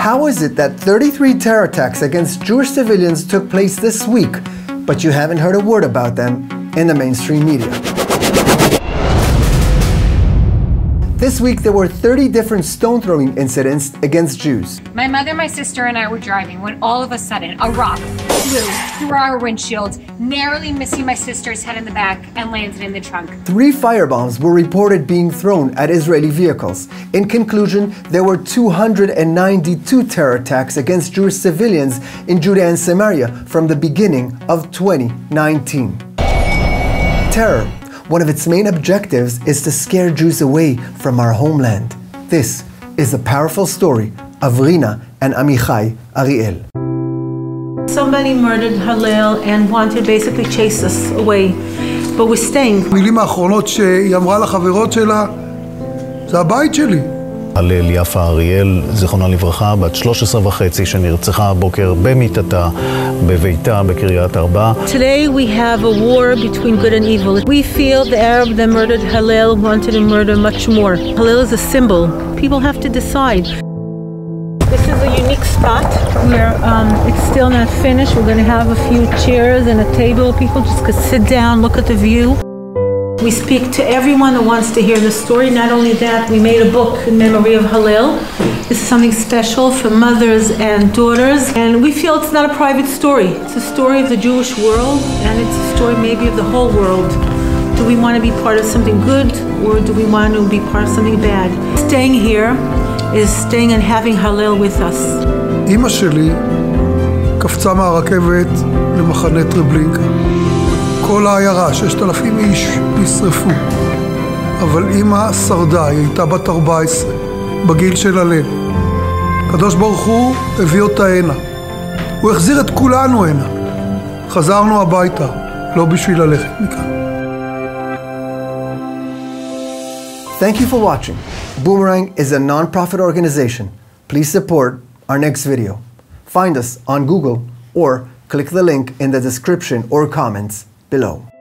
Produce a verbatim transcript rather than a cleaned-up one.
How is it that thirty-three terror attacks against Jewish civilians took place this week, but you haven't heard a word about them in the mainstream media? This week, there were thirty different stone-throwing incidents against Jews. My mother, my sister, and I were driving when all of a sudden a rock flew through our windshield, narrowly missing my sister's head in the back and landed in the trunk. Three firebombs were reported being thrown at Israeli vehicles. In conclusion, there were two hundred ninety-two terror attacks against Jewish civilians in Judea and Samaria from the beginning of twenty nineteen. Terror, one of its main objectives, is to scare Jews away from our homeland. This is the powerful story of Rina and Amichai Ariel. Somebody murdered Hallel and wanted to basically chase us away, but we're staying. המילים האחרונות שהיא אמרה לחברות שלה, זה הבית שלי. הלל יפה אריאל, זיכרונה לברכה, בת שלוש עשרה וחצי, שנרצחה הבוקר במיטתה בביתה בקריית ארבע. Today we have a war between good and evil. We feel the Arab that murdered Hallel wanted to murder much more. Hallel is a symbol. People have to decide. This is a unique spot where um, it's still not finished. We're going to have a few chairs and a table. People just could sit down, look at the view. We speak to everyone who wants to hear the story. Not only that, we made a book in memory of Hallel. This is something special for mothers and daughters. And we feel it's not a private story. It's a story of the Jewish world, and it's a story maybe of the whole world. Do we want to be part of something good, or do we want to be part of something bad? Staying here is staying and having Hallel with us. אמא שלי קפצה מהרכבת למחנה טרבלינקה. כל העיירה, ששת אלפים איש, נשרפו. אבל אמא שרדה, היא הייתה בת ארבע עשרה, בגיל של הלל. הקדוש ברוך הוא הביא אותה הנה. הוא החזיר את כולנו הנה. חזרנו הביתה, לא בשביל ללכת מכאן. Thank you for watching. Boomerang is a non-profit organization. Please support our next video. Find us on Google or click the link in the description or comments below.